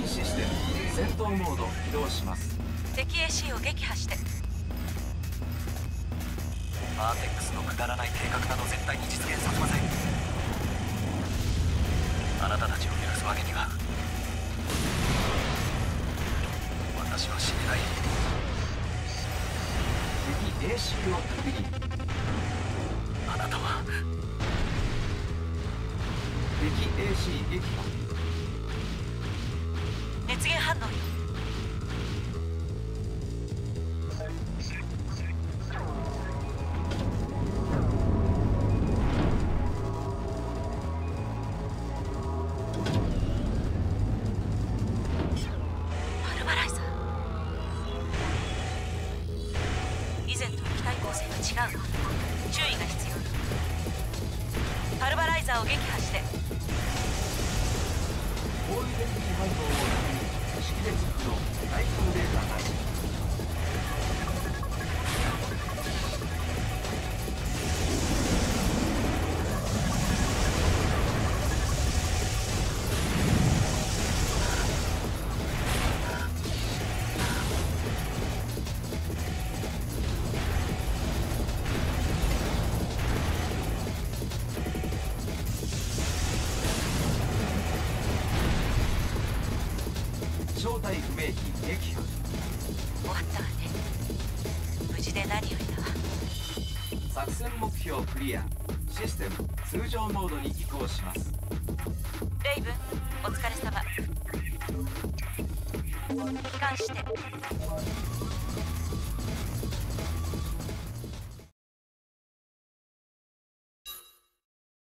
システム戦闘モード起動します。 敵 AC を撃破して。 アーテックスのくだらない計画など絶対に実現させません。あなたたちを許すわけには。私は死ねない。 敵 AC を確認。 あなたは敵 AC 撃破。 熱源反応よ。パルバライザー。以前との機体構成が違うわ。注意が必要。パルバライザーを撃破して。 高遺伝的反応を確認。識別不能。対空データなし。正体不明機撃破。 終わったわね。無事で何よりだわ。 作戦目標クリア。システム通常モードに移行します。 レイブン、お疲れ様。帰還して。